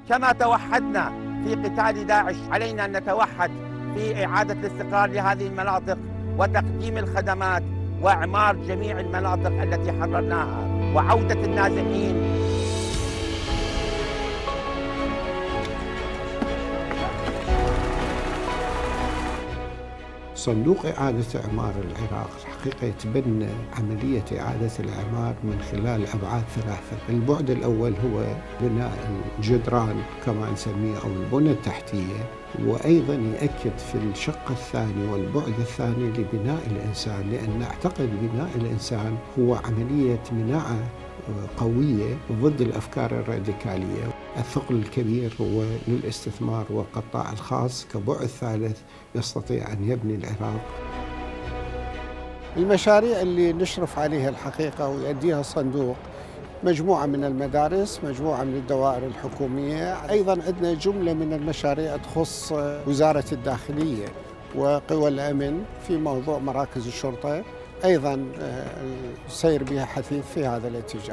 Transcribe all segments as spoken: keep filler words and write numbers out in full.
كما توحدنا في قتال داعش علينا أن نتوحد في إعادة الاستقرار لهذه المناطق وتقديم الخدمات وإعمار جميع المناطق التي حررناها وعودة النازحين. صندوق إعادة إعمار العراق الحقيقة يتبنى عملية إعادة الإعمار من خلال أبعاد ثلاثة. البعد الأول هو بناء الجدران كما نسميه أو البنى التحتية، وأيضا يأكد في الشق الثاني والبعد الثاني لبناء الإنسان، لأن أعتقد بناء الإنسان هو عملية مناعة قوية ضد الأفكار الراديكالية. الثقل الكبير هو للاستثمار والقطاع الخاص كبعد ثالث يستطيع أن يبني العراق. المشاريع اللي نشرف عليها الحقيقة ويؤديها الصندوق مجموعة من المدارس، مجموعة من الدوائر الحكومية، أيضا عندنا جملة من المشاريع تخص وزارة الداخلية وقوى الأمن في موضوع مراكز الشرطة، أيضا السير بها حثيث في هذا الاتجاه.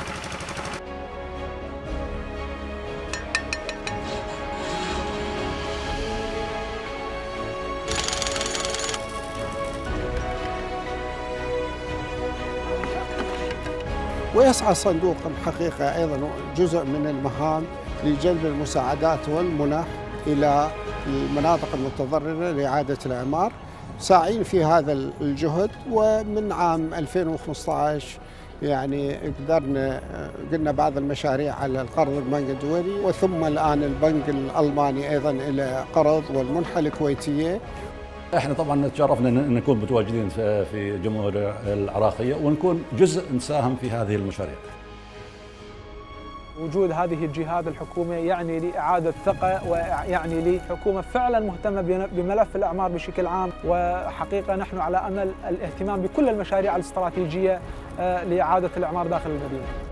ويسعى الصندوق الحقيقة أيضا جزء من المهام لجلب المساعدات والمنح إلى المناطق المتضررة لإعادة الإعمار، ساعين في هذا الجهد. ومن عام ألفين وخمسة عشر يعني قدرنا قلنا بعض المشاريع على القرض البنك الدولي، وثم الآن البنك الألماني أيضا إلى قرض والمنحة الكويتية. احنا طبعا تشرفنا ان نكون متواجدين في الجمهورية العراقية ونكون جزء نساهم في هذه المشاريع. وجود هذه الجهات الحكومية يعني لي إعادة ثقة، ويعني لي حكومة فعلا مهتمة بملف الأعمار بشكل عام. وحقيقة نحن على أمل الاهتمام بكل المشاريع الاستراتيجية لإعادة الأعمار داخل المدينة.